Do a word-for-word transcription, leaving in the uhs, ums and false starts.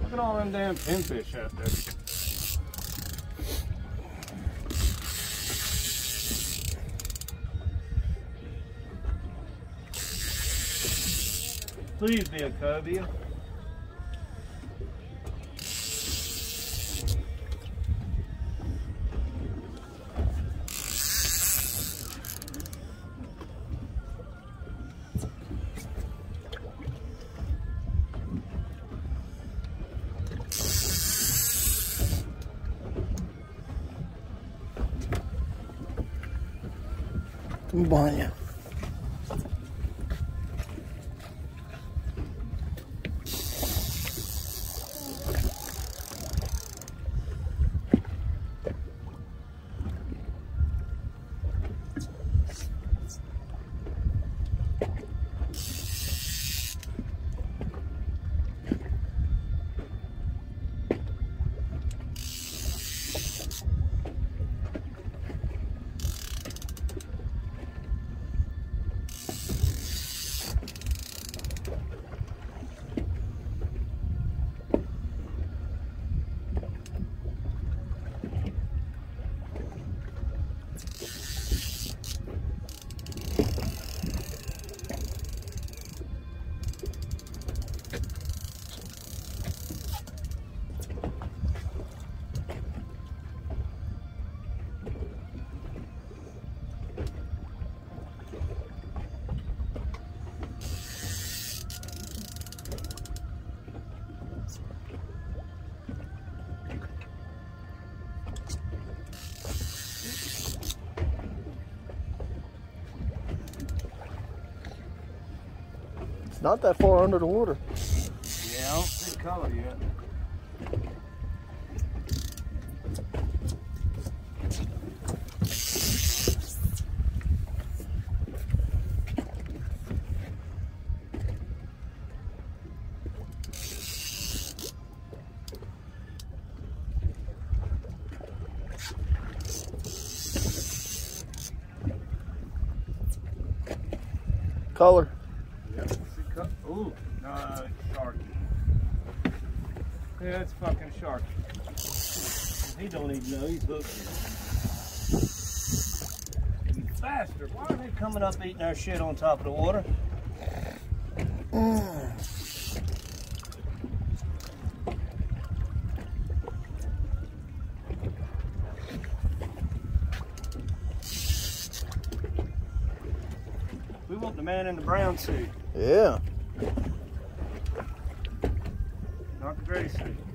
Look at all them damn pinfish out there. Please be a cobia. Banha. It's not that far under the water. Yeah, I don't see color yet. Color. Ooh, no, shark. Yeah, it's fucking shark. He don't even know he's hooked. You bastard, why are they coming up eating our shit on top of the water? Mm. We want the man in the brown suit. Yeah. Not the gray suit.